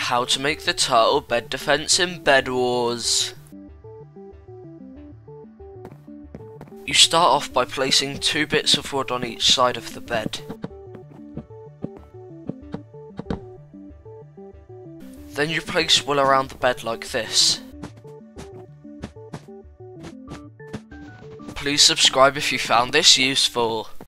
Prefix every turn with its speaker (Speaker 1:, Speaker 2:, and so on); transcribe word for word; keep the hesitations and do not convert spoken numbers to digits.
Speaker 1: How to make the turtle bed defense in Bed Wars. You start off by placing two bits of wood on each side of the bed. Then you place wool around the bed like this. Please subscribe if you found this useful.